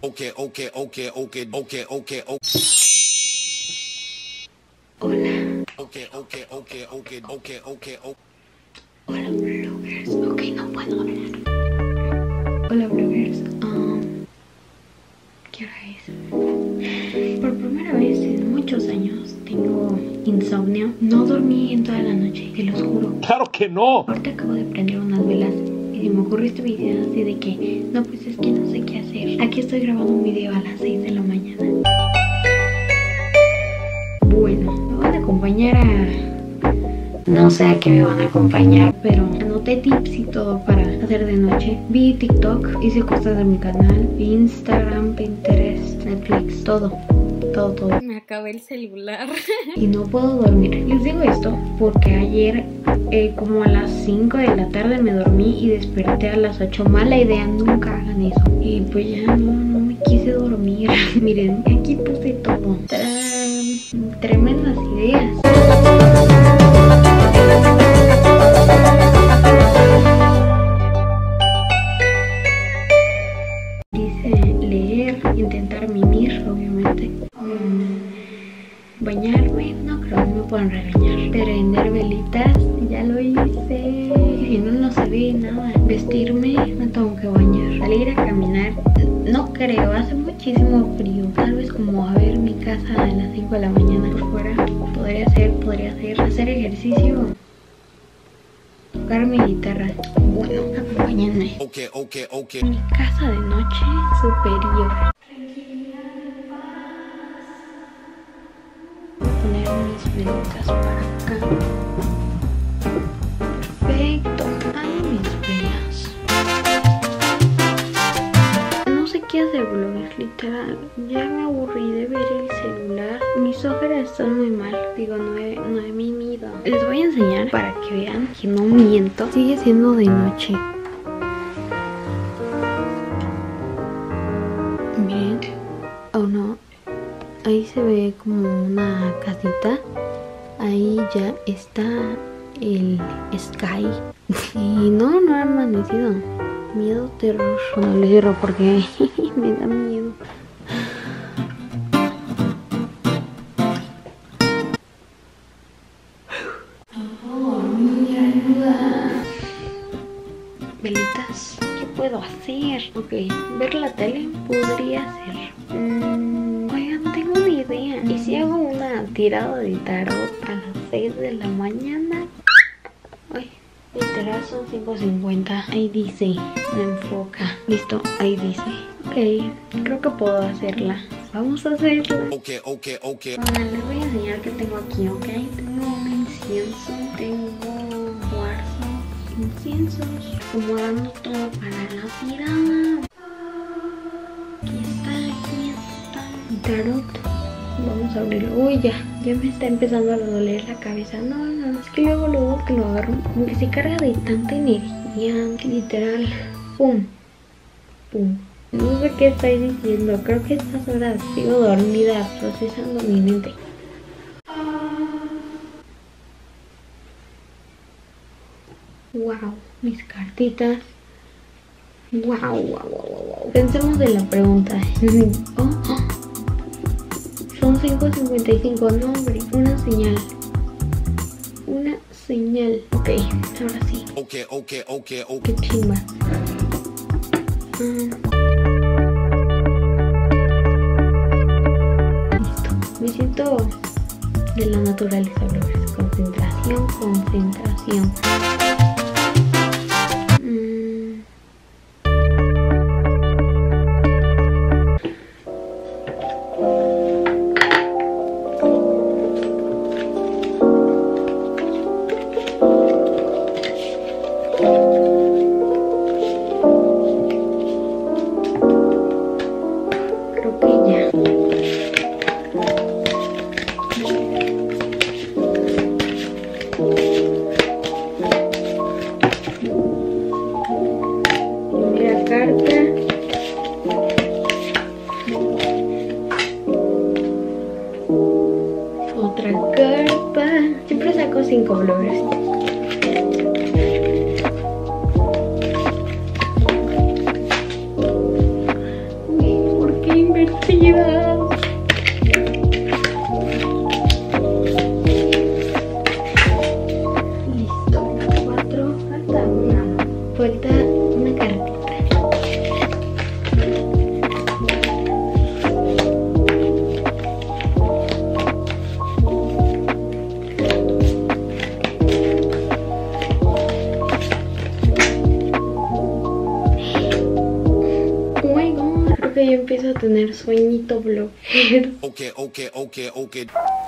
Okay. Hola. Okay. Hola, bloggers. Ok, no puedo hablar. Hola, bloggers. ¿Qué hora es? Por primera vez en muchos años tengo insomnio. No dormí en toda la noche, te los juro. ¡Claro que no! Ahorita acabo de prender unas velas y se me ocurrió este video así de que no, pues es que no sé qué hacer. Aquí estoy grabando un video a las 6 de la mañana. Bueno, me van a acompañar a... No sé a qué me van a acompañar, pero anoté tips y todo para hacer de noche. Vi TikTok, hice cosas de mi canal, Instagram, Pinterest, Netflix, todo. Me acabé el celular. Y no puedo dormir. Les digo esto porque ayer como a las 5 de la tarde me dormí y desperté a las 8. Mala idea, nunca hagan eso. Y pues ya no me quise dormir. Miren, aquí puse todo. ¡Tarán! Tremendas ideas. Dice leer, intentar mimir, obviamente. Bañarme, no creo que me puedan regañar. Prender velitas, ya lo hice. Si no se ve nada. Vestirme, me tengo que bañar. Salir a caminar, no creo, hace muchísimo frío. Tal vez como a ver mi casa a las 5 de la mañana por fuera. Podría ser. Hacer ejercicio. Tocar mi guitarra. Bueno, acompáñenme. Okay. Mi casa de noche superior. Voy a poner mis velitas para acá. Perfecto. Ay, mis velas. No sé qué hacer, bloggers, literal. Ya me aburrí de ver el celular. Mis ojeras están muy mal. Digo, no he mimido. Les voy a enseñar para que vean que no miento. Sigue siendo de noche. Miren. Oh no. Ahí se ve como una casita. Ahí ya está el sky. Y no ha amanecido. Miedo, terror. No le cierro porque me da miedo. Velitas, ¿qué puedo hacer? Ok, ver la tele podría ser. Oigan, tengo una idea. ¿Y si hago una tirada de tarot a las 6 de la mañana? Ay, literal son 5:50. Ahí dice, me enfoca. Listo, ahí dice. Ok, creo que puedo hacerla. Vamos a hacerla. Okay. Les voy a enseñar qué tengo aquí, ¿ok? Tengo un incienso, tengo cuarzo, inciensos, acomodando todo para la tirada. Aquí está. Y tarot. Vamos a abrirlo. Uy, ya me está empezando a doler la cabeza. No, es que luego que lo agarro, como que se carga de tanta energía, que literal, pum. No sé qué estoy diciendo, creo que a estas horas sigo dormida procesando mi mente. Wow, mis cartitas. Wow. Pensemos en la pregunta. Son 5:55, no hombre, una señal. Ok, ahora sí. Okay. Qué chimba. Listo. Me siento de la naturaleza, bloggers. Concentración. Creo que ya. Primera carta. Otra carta. Siempre saco 5 bloggers. ¿Por vida. Listo, 4, falta una. Falta una cartita. Yo empiezo a tener sueñito blogger. Ok.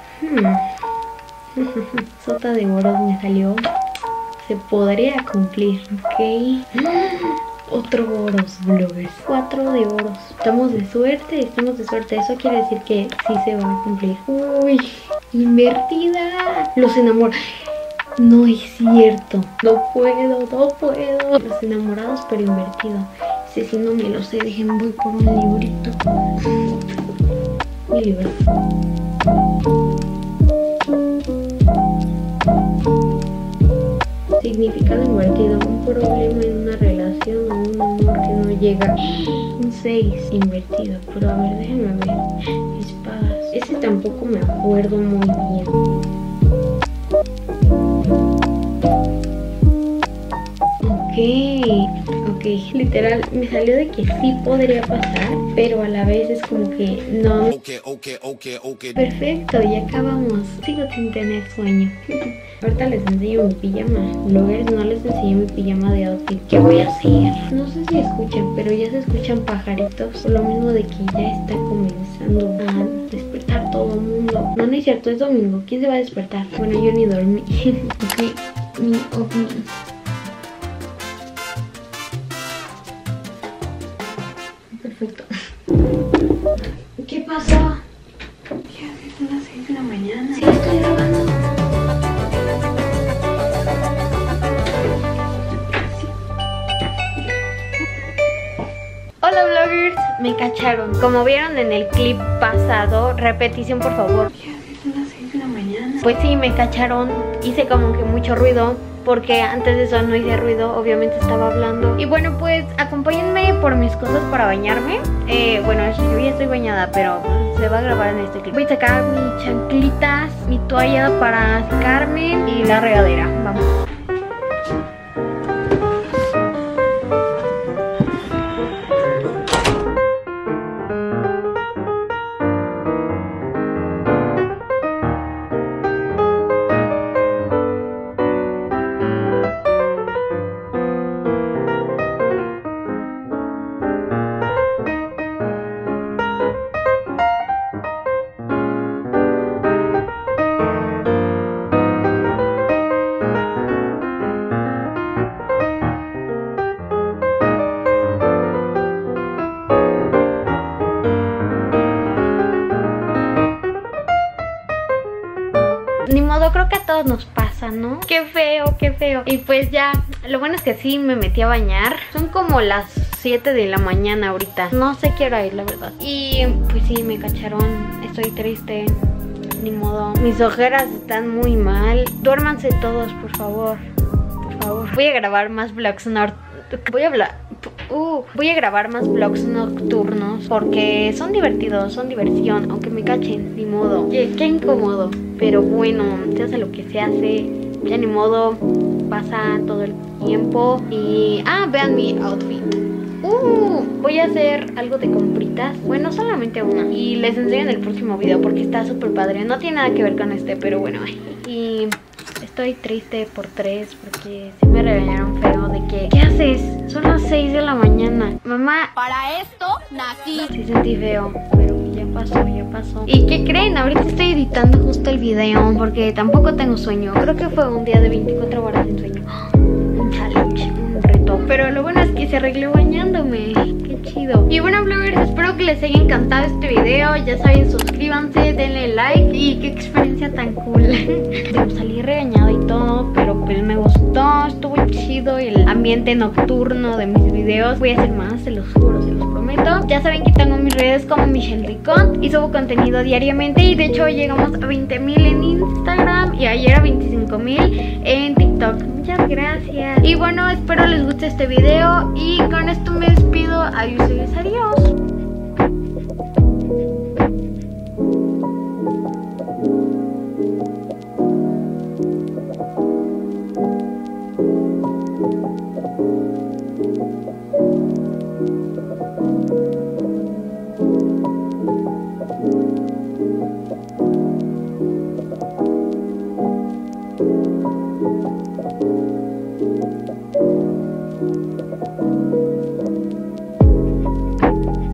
Sota de oros me salió. Se podría cumplir, ok. Otro oros bloggers. 4 de oros. Estamos de suerte. Eso quiere decir que sí se va a cumplir. Uy, invertida. Los enamorados. No es cierto. No puedo. Los enamorados pero invertido. Si no me lo sé, dejen, voy por un librito. Mi libro. Significado invertido: un problema en una relación o un amor que no llega. Un 6 invertido. Pero a ver, déjenme ver. Espadas. Ese tampoco me acuerdo muy bien. Ok, literal, me salió de que sí podría pasar, pero a la vez es como que no. Ok. Perfecto, ya acabamos. Sigo sin tener sueño. Ahorita les enseño mi pijama. Bloggers, no les enseño mi pijama de outfit. ¿Qué voy a hacer? No sé si escuchan, pero ya se escuchan pajaritos. Por lo mismo de que ya está comenzando a despertar todo el mundo. No es cierto, es domingo. ¿Quién se va a despertar? Bueno, yo ni dormí. Ok, mi ovni. Perfecto. ¿Qué pasó? Ya son las 6 de la mañana. Sí, estoy grabando. Hola bloggers, me cacharon. Como vieron en el clip pasado, repetición por favor. Ya son las 6 de la mañana. Pues sí, me cacharon. Hice como que mucho ruido, porque antes de eso no hice ruido, obviamente estaba hablando. Y bueno, pues acompáñenme por mis cosas para bañarme. Bueno, yo ya estoy bañada, pero se va a grabar en este clip. Voy a sacar mis chanclitas, mi toalla para secarme y la regadera. Vamos. Ni modo, creo que a todos nos pasa, ¿no? Qué feo, qué feo. Y pues ya, lo bueno es que sí me metí a bañar. Son como las 7 de la mañana ahorita. No sé qué hora es, la verdad. Y pues sí, me cacharon. Estoy triste. Ni modo. Mis ojeras están muy mal. Duérmanse todos, por favor. Por favor. Voy a grabar más vlogs Voy a grabar más vlogs nocturnos porque son divertidos, son diversión, aunque me cachen, ni modo. Qué incómodo, pero bueno, se hace lo que se hace, ya ni modo, pasa todo el tiempo. Y vean mi outfit. Voy a hacer algo de compritas, bueno, solamente una, y les enseño en el próximo video porque está súper padre. No tiene nada que ver con este, pero bueno. Y estoy triste por 3 porque sí me regañaron feo de que ¿qué haces? Son las 6 de la mañana. Mamá, para esto nací. Sí sentí feo, pero ya pasó, ya pasó. ¿Y qué creen? Ahorita estoy editando justo el video porque tampoco tengo sueño. Creo que fue un día de 24 horas sin sueño. Un challenge, un reto. Pero lo bueno es que se arregló bañándome. Qué chido. Y bueno, bloggers, espero que les haya encantado este video. Ya saben, suscríbanse, denle like. Y qué experiencia tan cool. Salí regañada y todo, pero pues me gustó, estuvo chido el ambiente nocturno de mis videos. Voy a hacer más, se los juro, se los prometo. Ya saben que tengo mis redes como Michelle Ricón y subo contenido diariamente. Y de hecho llegamos a 20,000 en Instagram y ayer a 25,000 en TikTok. Muchas gracias. Y bueno, espero les guste este video y con esto me despido. Adiós, adiós. Bye.